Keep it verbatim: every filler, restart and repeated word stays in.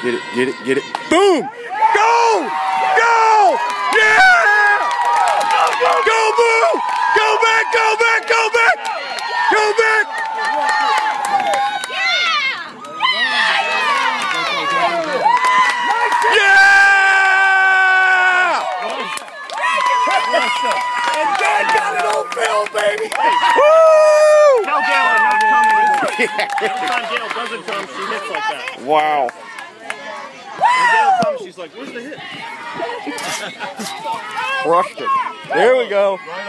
Get it, get it, get it. Boom! Go! Go! Yeah! Go, Boo! Go back, go back, go back! Go back! Yeah! And Dad got it on film, baby! Woo! Tell Gail I'm not coming. Every time Gail doesn't come, she hits like that. Wow. When Gail comes, she's like, where's the hit? Crushed it. There we go.